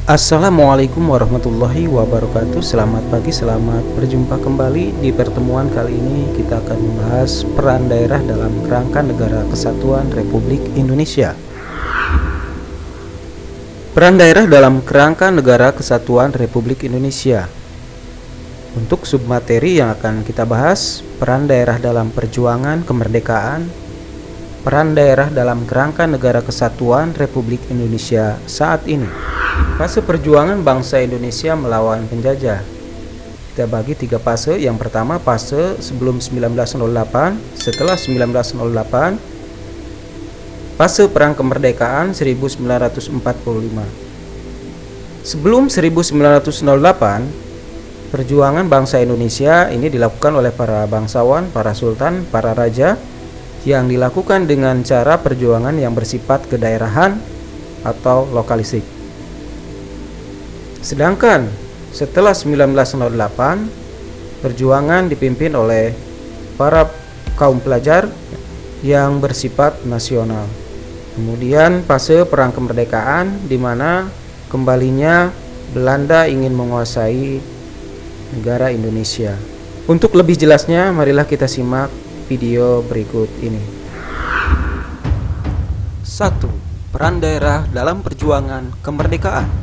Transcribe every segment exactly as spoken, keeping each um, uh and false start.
Assalamualaikum warahmatullahi wabarakatuh. Selamat pagi, selamat berjumpa kembali. Di pertemuan kali ini kita akan membahas peran daerah dalam kerangka Negara Kesatuan Republik Indonesia. Peran daerah dalam kerangka Negara Kesatuan Republik Indonesia. Untuk submateri yang akan kita bahas, peran daerah dalam perjuangan kemerdekaan, peran daerah dalam kerangka Negara Kesatuan Republik Indonesia saat ini. Fase perjuangan bangsa Indonesia melawan penjajah. Kita bagi tiga fase. Yang pertama fase sebelum seribu sembilan ratus delapan, setelah seribu sembilan ratus delapan, fase perang kemerdekaan seribu sembilan ratus empat puluh lima. Sebelum seribu sembilan ratus delapan, perjuangan bangsa Indonesia ini dilakukan oleh para bangsawan, para sultan, para raja, yang dilakukan dengan cara perjuangan yang bersifat kedaerahan atau lokalistik. Sedangkan setelah seribu sembilan ratus delapan, perjuangan dipimpin oleh para kaum pelajar yang bersifat nasional. Kemudian fase perang kemerdekaan, di mana kembalinya Belanda ingin menguasai negara Indonesia. Untuk lebih jelasnya, marilah kita simak video berikut ini. satu. Peran daerah dalam perjuangan kemerdekaan.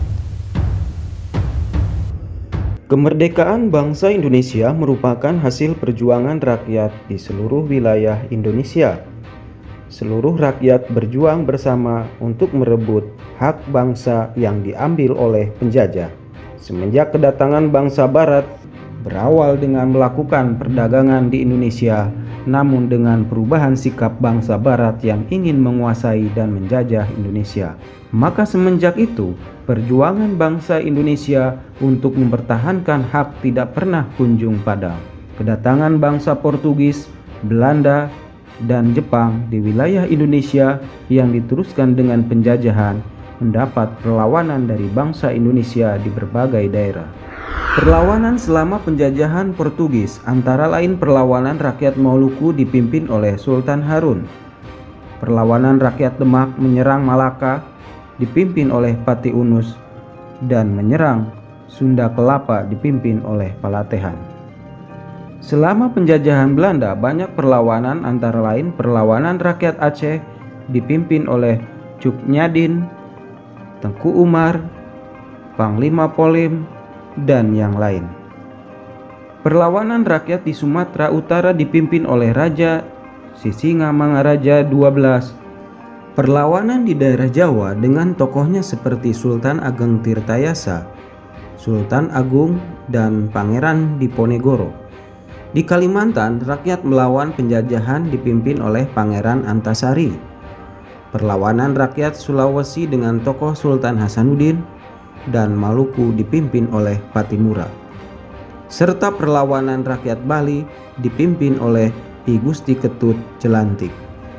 Kemerdekaan bangsa Indonesia merupakan hasil perjuangan rakyat di seluruh wilayah Indonesia. Seluruh rakyat berjuang bersama untuk merebut hak bangsa yang diambil oleh penjajah. Semenjak kedatangan bangsa Barat, berawal dengan melakukan perdagangan di Indonesia, namun dengan perubahan sikap bangsa Barat yang ingin menguasai dan menjajah Indonesia. Maka semenjak itu, perjuangan bangsa Indonesia untuk mempertahankan hak tidak pernah kunjung padam. Kedatangan bangsa Portugis, Belanda, dan Jepang di wilayah Indonesia yang diteruskan dengan penjajahan mendapat perlawanan dari bangsa Indonesia di berbagai daerah. Perlawanan selama penjajahan Portugis antara lain perlawanan rakyat Maluku dipimpin oleh Sultan Harun. Perlawanan rakyat Demak menyerang Malaka dipimpin oleh Pati Unus, dan menyerang Sunda Kelapa dipimpin oleh Palatehan. Selama penjajahan Belanda banyak perlawanan, antara lain perlawanan rakyat Aceh dipimpin oleh Cuk Nyadin, Tengku Umar, Panglima Polim, dan yang lain. Perlawanan rakyat di Sumatera Utara dipimpin oleh Raja Sisingamangaraja kedua belas. Perlawanan di daerah Jawa dengan tokohnya seperti Sultan Ageng Tirtayasa, Sultan Agung, dan Pangeran Diponegoro. Di Kalimantan, rakyat melawan penjajahan dipimpin oleh Pangeran Antasari. Perlawanan rakyat Sulawesi dengan tokoh Sultan Hasanuddin, dan Maluku dipimpin oleh Patimura. Serta perlawanan rakyat Bali dipimpin oleh I Gusti Ketut Jelantik.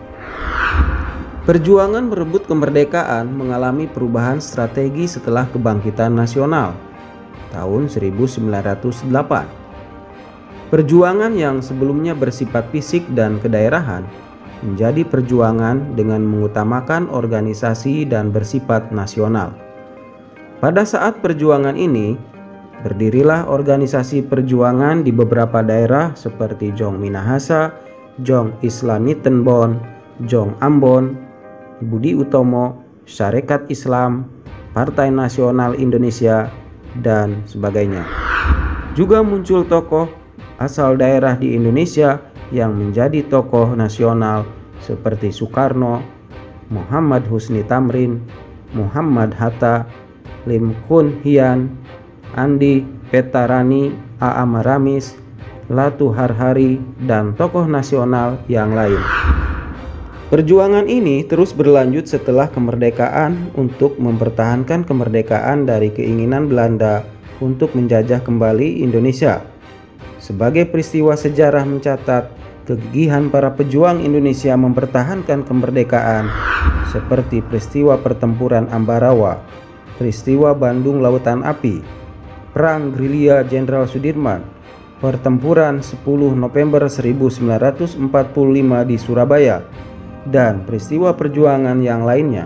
Perjuangan merebut kemerdekaan mengalami perubahan strategi setelah kebangkitan nasional tahun seribu sembilan ratus delapan. Perjuangan yang sebelumnya bersifat fisik dan kedaerahan menjadi perjuangan dengan mengutamakan organisasi dan bersifat nasional. Pada saat perjuangan ini, berdirilah organisasi perjuangan di beberapa daerah seperti Jong Minahasa, Jong Islamitenbon, Jong Ambon, Budi Utomo, Sarekat Islam, Partai Nasional Indonesia, dan sebagainya. Juga muncul tokoh asal daerah di Indonesia yang menjadi tokoh nasional seperti Soekarno, Muhammad Husni Tamrin, Muhammad Hatta, Lim Kun Hian, Andi Petarani, A A Maramis, Latu Harhari, dan tokoh nasional yang lain. Perjuangan ini terus berlanjut setelah kemerdekaan untuk mempertahankan kemerdekaan dari keinginan Belanda untuk menjajah kembali Indonesia. Sebagai peristiwa sejarah mencatat kegigihan para pejuang Indonesia mempertahankan kemerdekaan, seperti peristiwa pertempuran Ambarawa, peristiwa Bandung Lautan Api, Perang Gerilya Jenderal Sudirman, pertempuran sepuluh November seribu sembilan ratus empat puluh lima di Surabaya, dan peristiwa perjuangan yang lainnya.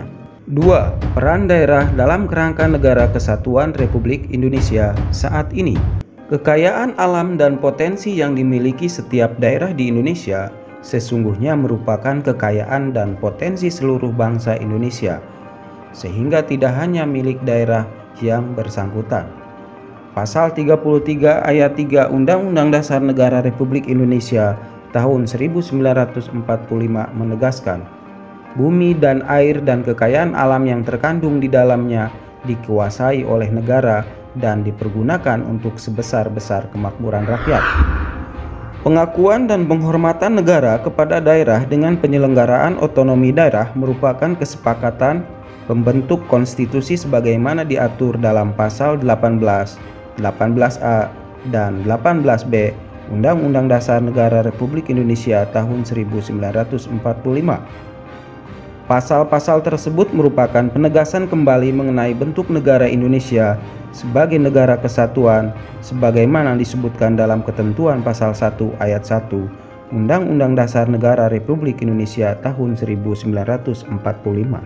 Dua. Peran daerah dalam kerangka Negara Kesatuan Republik Indonesia saat ini. Kekayaan alam dan potensi yang dimiliki setiap daerah di Indonesia sesungguhnya merupakan kekayaan dan potensi seluruh bangsa Indonesia, sehingga tidak hanya milik daerah yang bersangkutan. Pasal tiga puluh tiga ayat tiga Undang-Undang Dasar Negara Republik Indonesia tahun seribu sembilan ratus empat puluh lima menegaskan, bumi dan air dan kekayaan alam yang terkandung di dalamnya dikuasai oleh negara dan dipergunakan untuk sebesar-besar kemakmuran rakyat. Pengakuan dan penghormatan negara kepada daerah dengan penyelenggaraan otonomi daerah merupakan kesepakatan pembentuk konstitusi sebagaimana diatur dalam pasal delapan belas, delapan belas A, dan delapan belas B Undang-Undang Dasar Negara Republik Indonesia tahun seribu sembilan ratus empat puluh lima. Pasal-pasal tersebut merupakan penegasan kembali mengenai bentuk negara Indonesia sebagai negara kesatuan sebagaimana disebutkan dalam ketentuan pasal satu ayat satu Undang-Undang Dasar Negara Republik Indonesia tahun seribu sembilan ratus empat puluh lima.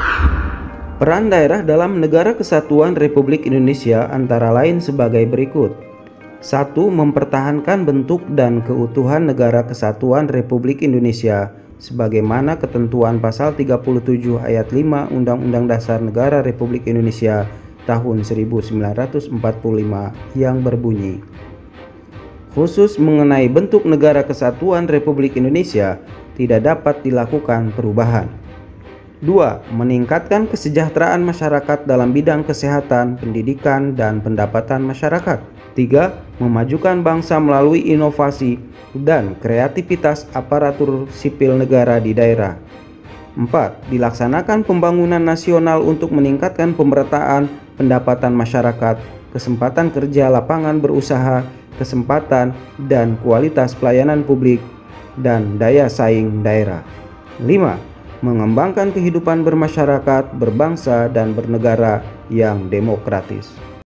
Peran daerah dalam Negara Kesatuan Republik Indonesia antara lain sebagai berikut. Satu. Mempertahankan bentuk dan keutuhan Negara Kesatuan Republik Indonesia sebagaimana ketentuan pasal tiga puluh tujuh ayat lima Undang-Undang Dasar Negara Republik Indonesia tahun seribu sembilan ratus empat puluh lima yang berbunyi, khusus mengenai bentuk Negara Kesatuan Republik Indonesia tidak dapat dilakukan perubahan. Dua. Meningkatkan kesejahteraan masyarakat dalam bidang kesehatan, pendidikan, dan pendapatan masyarakat. Tiga. Memajukan bangsa melalui inovasi dan kreativitas aparatur sipil negara di daerah. Empat. Dilaksanakan pembangunan nasional untuk meningkatkan pemerataan pendapatan masyarakat, kesempatan kerja lapangan berusaha, kesempatan dan kualitas pelayanan publik, dan daya saing daerah. Lima. Mengembangkan kehidupan bermasyarakat, berbangsa, dan bernegara yang demokratis.